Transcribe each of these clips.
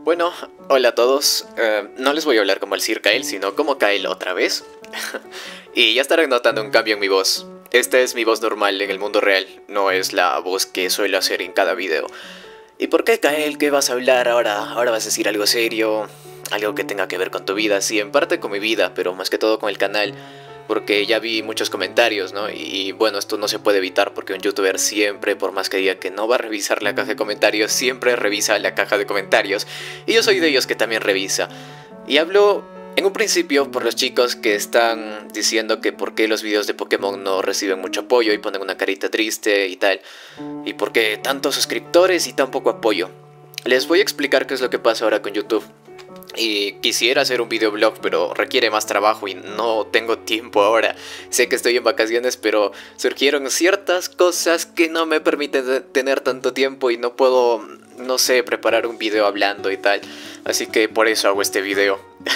Bueno, hola a todos. No les voy a hablar como el Sir Kyle, sino como Kyle otra vez. Y ya estarán notando un cambio en mi voz. Esta es mi voz normal en el mundo real, no es la voz que suelo hacer en cada video. ¿Y por qué, Kyle? ¿Qué vas a hablar ahora? ¿Ahora vas a decir algo serio? Algo que tenga que ver con tu vida. Sí, en parte con mi vida, pero más que todo con el canal. Porque ya vi muchos comentarios, ¿no? Y bueno, esto no se puede evitar porque un youtuber siempre, por más que diga que no va a revisar la caja de comentarios, siempre revisa la caja de comentarios. Y yo soy de ellos que también revisa. Y hablo en un principio por los chicos que están diciendo que por qué los videos de Pokémon no reciben mucho apoyo y ponen una carita triste y tal. Y por qué tantos suscriptores y tan poco apoyo. Les voy a explicar qué es lo que pasa ahora con YouTube. Y quisiera hacer un videoblog, pero requiere más trabajo y no tengo tiempo ahora. Sé que estoy en vacaciones, pero surgieron ciertas cosas que no me permiten tener tanto tiempo y no puedo, no sé, preparar un video hablando y tal. Así que por eso hago este video.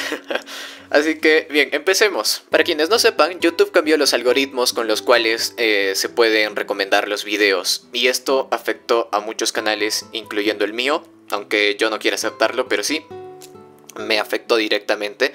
Así que, bien, empecemos. Para quienes no sepan, YouTube cambió los algoritmos con los cuales se pueden recomendar los videos. Y esto afectó a muchos canales, incluyendo el mío, aunque yo no quiera aceptarlo, pero sí. Me afectó directamente.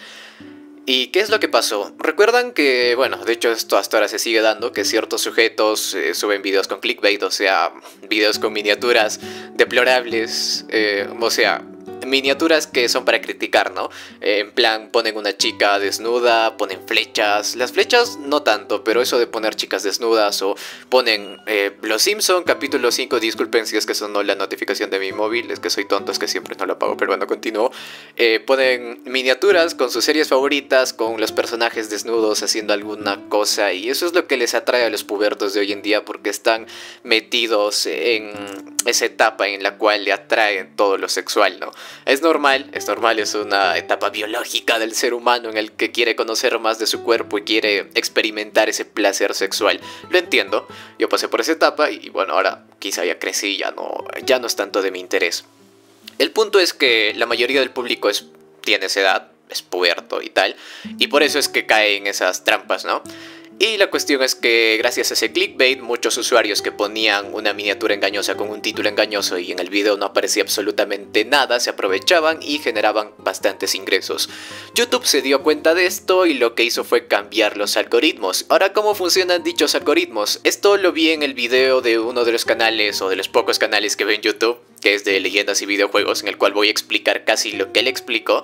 ¿Y qué es lo que pasó? Recuerdan que, bueno, de hecho esto hasta ahora se sigue dando, que ciertos sujetos suben videos con clickbait, o sea, videos con miniaturas deplorables, o sea, miniaturas que son para criticar, ¿no? En plan, ponen una chica desnuda, ponen flechas. Las flechas no tanto, pero eso de poner chicas desnudas o ponen Los Simpson capítulo 5, disculpen si es que sonó la notificación de mi móvil, es que soy tonto, es que siempre no la apago, pero bueno, continúo. Ponen miniaturas con sus series favoritas, con los personajes desnudos haciendo alguna cosa, y eso es lo que les atrae a los pubertos de hoy en día porque están metidos en esa etapa en la cual le atrae todo lo sexual, ¿no? Es normal, es una etapa biológica del ser humano en el que quiere conocer más de su cuerpo y quiere experimentar ese placer sexual. Lo entiendo, yo pasé por esa etapa y bueno, ahora quizá ya crecí, ya no es tanto de mi interés. El punto es que la mayoría del público tiene esa edad, es puberto y tal, y por eso es que cae en esas trampas, ¿no? Y la cuestión es que gracias a ese clickbait, muchos usuarios que ponían una miniatura engañosa con un título engañoso y en el video no aparecía absolutamente nada, se aprovechaban y generaban bastantes ingresos. YouTube se dio cuenta de esto y lo que hizo fue cambiar los algoritmos. Ahora, ¿cómo funcionan dichos algoritmos? Esto lo vi en el video de uno de los canales o de los pocos canales que veo en YouTube, que es de leyendas y videojuegos, en el cual voy a explicar casi lo que él explicó.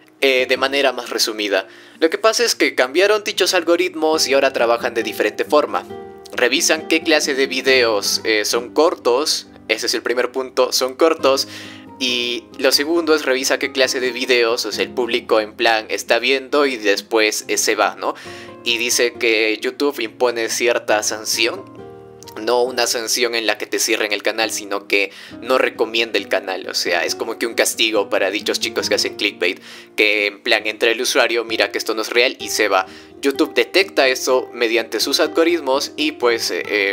De manera más resumida. Lo que pasa es que cambiaron dichos algoritmos y ahora trabajan de diferente forma. Revisan qué clase de videos son cortos, ese es el primer punto, son cortos. Y lo segundo es revisa qué clase de videos, o sea, el público en plan está viendo y después se va, ¿no? Y dice que YouTube impone cierta sanción. No una sanción en la que te cierren el canal, sino que no recomienda el canal. O sea, es como que un castigo para dichos chicos que hacen clickbait, que en plan entra el usuario, mira que esto no es real y se va. YouTube detecta eso mediante sus algoritmos y pues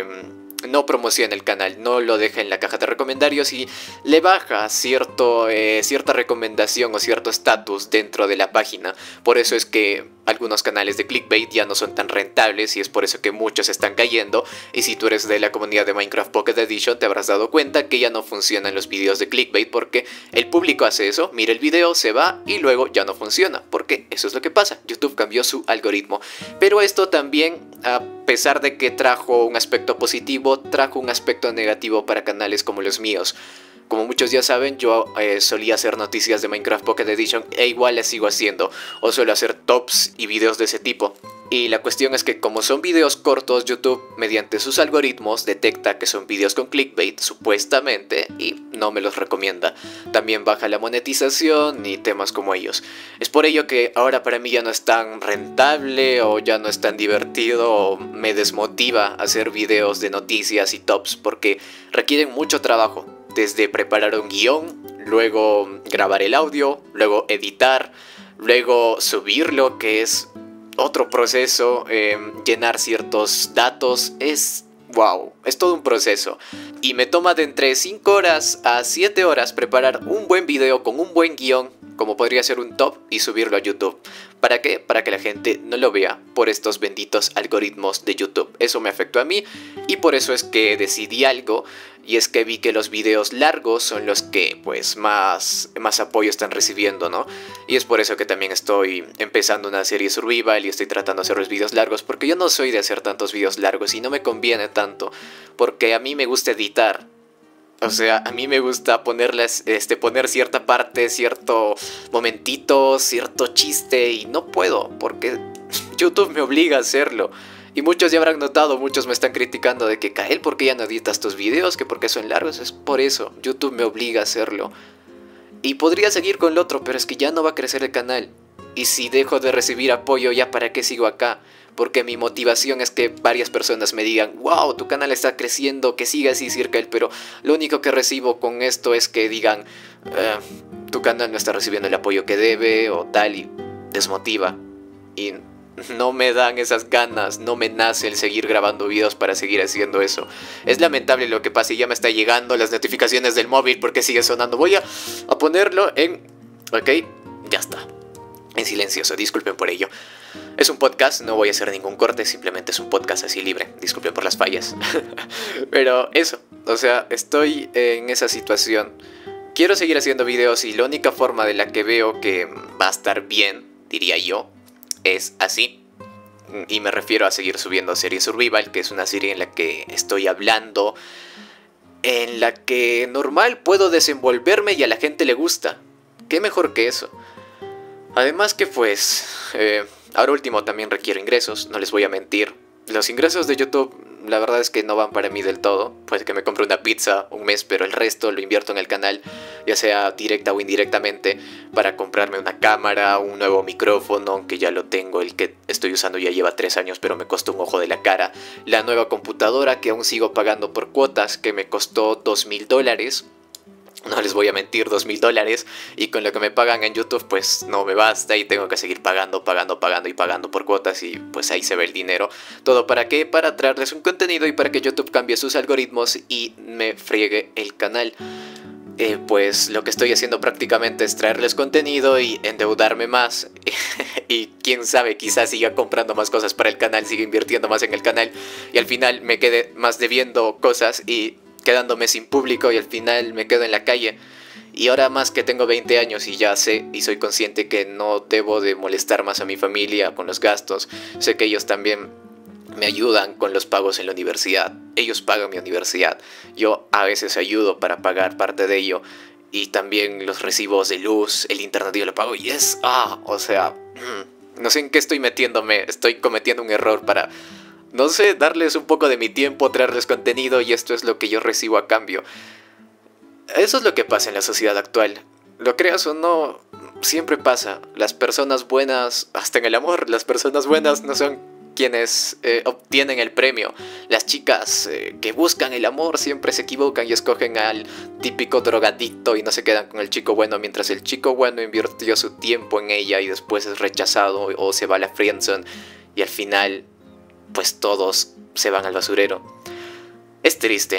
no promociona el canal, no lo deja en la caja de recomendarios y le baja cierta recomendación o cierto estatus dentro de la página. Por eso es que algunos canales de clickbait ya no son tan rentables y es por eso que muchos están cayendo. Y si tú eres de la comunidad de Minecraft Pocket Edition te habrás dado cuenta que ya no funcionan los videos de clickbait porque el público hace eso, mira el video, se va y luego ya no funciona. Porque eso es lo que pasa, YouTube cambió su algoritmo. Pero esto también, a pesar de que trajo un aspecto positivo, trajo un aspecto negativo para canales como los míos. Como muchos ya saben, yo solía hacer noticias de Minecraft Pocket Edition e igual las sigo haciendo, o suelo hacer tops y videos de ese tipo. Y la cuestión es que como son videos cortos, YouTube mediante sus algoritmos detecta que son videos con clickbait, supuestamente, y no me los recomienda. También baja la monetización y temas como ellos. Es por ello que ahora para mí ya no es tan rentable o ya no es tan divertido o me desmotiva hacer videos de noticias y tops porque requieren mucho trabajo. Desde preparar un guión, luego grabar el audio, luego editar, luego subirlo, que es otro proceso, llenar ciertos datos, wow, es todo un proceso. Y me toma de entre 5 horas a 7 horas preparar un buen video con un buen guión como podría ser un top, y subirlo a YouTube. ¿Para qué? Para que la gente no lo vea por estos benditos algoritmos de YouTube. Eso me afectó a mí y por eso es que decidí algo, y es que vi que los videos largos son los que pues más apoyo están recibiendo, ¿no? Y es por eso que también estoy empezando una serie survival y estoy tratando de hacer los videos largos, porque yo no soy de hacer tantos videos largos y no me conviene tanto, porque a mí me gusta editar. O sea, a mí me gusta poner cierta parte, cierto momentito, cierto chiste, y no puedo porque YouTube me obliga a hacerlo. Y muchos ya habrán notado, muchos me están criticando de que Kael, ¿por qué ya no editas tus videos? Que porque son largos. Es por eso, YouTube me obliga a hacerlo. Y podría seguir con lo otro, pero es que ya no va a crecer el canal. Y si dejo de recibir apoyo, ¿ya para qué sigo acá? Porque mi motivación es que varias personas me digan: wow, tu canal está creciendo, que siga así, Sirkael. Pero lo único que recibo con esto es que digan: tu canal no está recibiendo el apoyo que debe o tal, y desmotiva. Y no me dan esas ganas, no me nace el seguir grabando videos para seguir haciendo eso. Es lamentable lo que pasa y ya me está llegando las notificaciones del móvil porque sigue sonando. Voy a ponerlo en... ok, ya está. En silencioso, disculpen por ello. Es un podcast, no voy a hacer ningún corte, simplemente es un podcast así libre. Disculpen por las fallas. Pero eso, o sea, estoy en esa situación. Quiero seguir haciendo videos y la única forma de la que veo que va a estar bien, diría yo, es así. Y me refiero a seguir subiendo serie Survival, que es una serie en la que estoy hablando, en la que normal puedo desenvolverme y a la gente le gusta. ¿Qué mejor que eso? Además que pues, ahora último también requiero ingresos, no les voy a mentir. Los ingresos de YouTube, la verdad es que no van para mí del todo. Puede que me compre una pizza un mes, pero el resto lo invierto en el canal, ya sea directa o indirectamente, para comprarme una cámara, un nuevo micrófono, aunque ya lo tengo, el que estoy usando ya lleva 3 años, pero me costó un ojo de la cara. La nueva computadora que aún sigo pagando por cuotas, que me costó $2000. No les voy a mentir, $2000, y con lo que me pagan en YouTube pues no me basta y tengo que seguir pagando por cuotas, y pues ahí se ve el dinero. ¿Todo para qué? Para traerles un contenido y para que YouTube cambie sus algoritmos y me friegue el canal. Pues lo que estoy haciendo prácticamente es traerles contenido y endeudarme más. Y quién sabe, quizás siga comprando más cosas para el canal, siga invirtiendo más en el canal y al final me quede más debiendo cosas y quedándome sin público, y al final me quedo en la calle. Y ahora más que tengo 20 años y ya sé y soy consciente que no debo de molestar más a mi familia con los gastos. Sé que ellos también me ayudan con los pagos en la universidad. Ellos pagan mi universidad. Yo a veces ayudo para pagar parte de ello. Y también los recibos de luz, el internet yo lo pago. Y es... o sea... no sé en qué estoy metiéndome. Estoy cometiendo un error para... no sé, darles un poco de mi tiempo, traerles contenido, y esto es lo que yo recibo a cambio. Eso es lo que pasa en la sociedad actual. Lo creas o no, siempre pasa. Las personas buenas, hasta en el amor, las personas buenas no son quienes obtienen el premio. Las chicas que buscan el amor siempre se equivocan y escogen al típico drogadicto y no se quedan con el chico bueno, mientras el chico bueno invirtió su tiempo en ella y después es rechazado o se va a la friendzone y al final... pues todos se van al basurero. Es triste.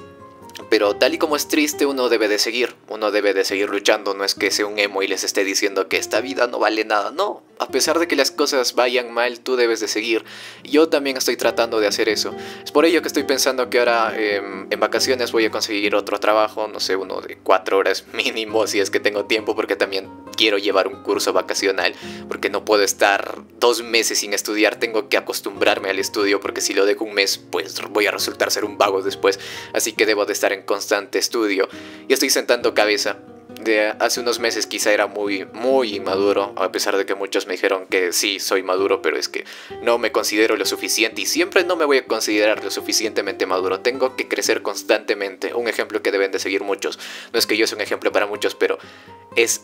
Pero tal y como es triste, uno debe de seguir luchando. No es que sea un emo y les esté diciendo que esta vida no vale nada. No, a pesar de que las cosas vayan mal, tú debes de seguir. Yo también estoy tratando de hacer eso. Es por ello que estoy pensando que ahora en vacaciones voy a conseguir otro trabajo. No sé, uno de 4 horas mínimo, si es que tengo tiempo, porque también quiero llevar un curso vacacional. Porque no puedo estar 2 meses sin estudiar. Tengo que acostumbrarme al estudio, porque si lo dejo un mes, pues voy a resultar ser un vago después. Así que debo de estar en constante estudio y estoy sentando cabeza. De hace unos meses quizá era muy inmaduro, a pesar de que muchos me dijeron que sí, soy maduro, pero es que no me considero lo suficiente y siempre no me voy a considerar lo suficientemente maduro. Tengo que crecer constantemente, un ejemplo que deben de seguir muchos. No es que yo sea un ejemplo para muchos, pero es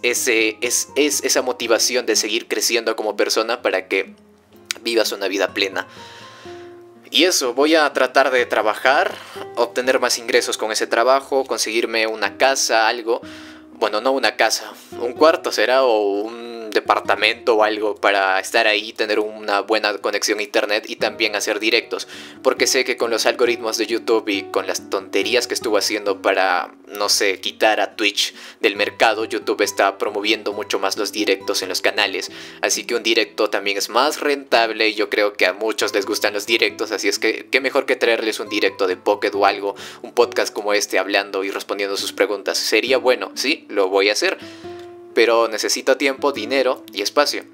esa motivación de seguir creciendo como persona para que vivas una vida plena. Y eso, voy a tratar de trabajar, obtener más ingresos con ese trabajo, conseguirme una casa, algo. Bueno, no una casa, un cuarto será, o un departamento o algo para estar ahí, tener una buena conexión a internet y también hacer directos, porque sé que con los algoritmos de YouTube y con las tonterías que estuvo haciendo para, no sé, quitar a Twitch del mercado, YouTube está promoviendo mucho más los directos en los canales, así que un directo también es más rentable y yo creo que a muchos les gustan los directos, así es que qué mejor que traerles un directo de Pocket o algo, un podcast como este hablando y respondiendo sus preguntas. Sería bueno, sí, lo voy a hacer, pero necesito tiempo, dinero y espacio.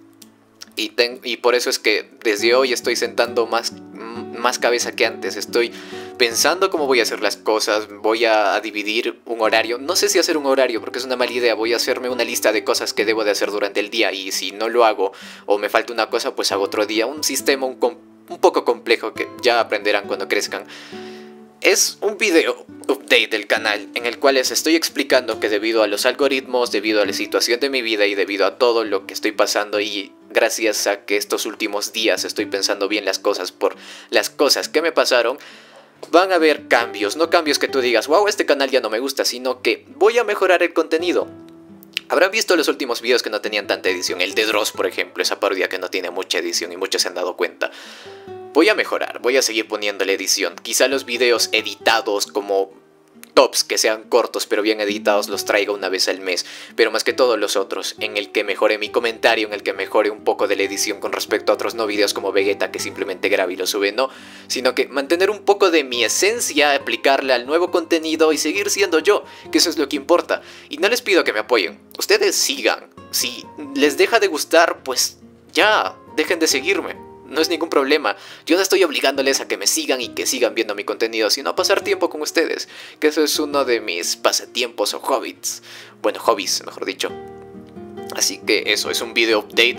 Y por eso es que desde hoy estoy sentando más cabeza que antes. Estoy pensando cómo voy a hacer las cosas. Voy a dividir un horario. No sé si hacer un horario porque es una mala idea. Voy a hacerme una lista de cosas que debo de hacer durante el día. Y si no lo hago o me falta una cosa, pues hago otro día. Un sistema un poco complejo que ya aprenderán cuando crezcan. Es un video update del canal en el cual les estoy explicando que debido a los algoritmos, debido a la situación de mi vida y debido a todo lo que estoy pasando y gracias a que estos últimos días estoy pensando bien las cosas por las cosas que me pasaron, van a haber cambios, no cambios que tú digas, wow, este canal ya no me gusta, sino que voy a mejorar el contenido. Habrán visto los últimos videos que no tenían tanta edición, el de Dross por ejemplo, esa parodia que no tiene mucha edición y muchos se han dado cuenta. Voy a mejorar, voy a seguir poniéndole edición. Quizá los videos editados como tops que sean cortos pero bien editados los traiga una vez al mes. Pero más que todo los otros, en el que mejore mi comentario, en el que mejore un poco de la edición con respecto a otros no videos como Vegeta que simplemente graba y lo sube, no. Sino que mantener un poco de mi esencia, aplicarla al nuevo contenido y seguir siendo yo, que eso es lo que importa. Y no les pido que me apoyen, ustedes sigan. Si les deja de gustar, pues ya, dejen de seguirme. No es ningún problema, yo no estoy obligándoles a que me sigan y que sigan viendo mi contenido, sino a pasar tiempo con ustedes, que eso es uno de mis pasatiempos o hobbies, bueno, hobbies, mejor dicho. Así que eso, es un video update,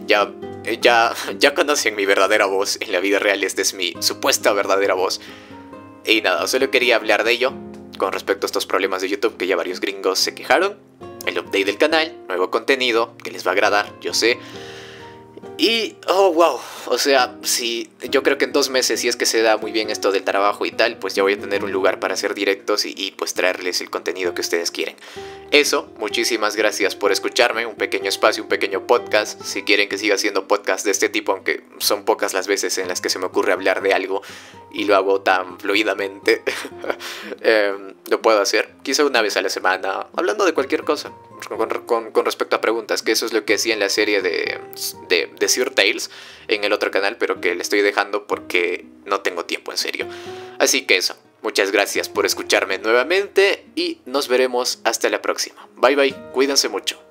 ya conocen mi verdadera voz, en la vida real esta es mi supuesta verdadera voz. Y nada, solo quería hablar de ello, con respecto a estos problemas de YouTube que ya varios gringos se quejaron, el update del canal, nuevo contenido, que les va a agradar, yo sé. Y, oh wow, o sea, si yo creo que en 2 meses, si es que se da muy bien esto del trabajo y tal, pues ya voy a tener un lugar para hacer directos y pues traerles el contenido que ustedes quieren. Eso, muchísimas gracias por escucharme, un pequeño espacio, un pequeño podcast. Si quieren que siga haciendo podcast de este tipo, aunque son pocas las veces en las que se me ocurre hablar de algo y lo hago tan fluidamente, lo puedo hacer, quizá una vez a la semana, hablando de cualquier cosa. Con respecto a preguntas, que eso es lo que hacía en la serie de Sir Tales en el otro canal, pero que le estoy dejando porque no tengo tiempo, en serio. Así que eso, muchas gracias por escucharme nuevamente y nos veremos hasta la próxima. Bye bye, cuídense mucho.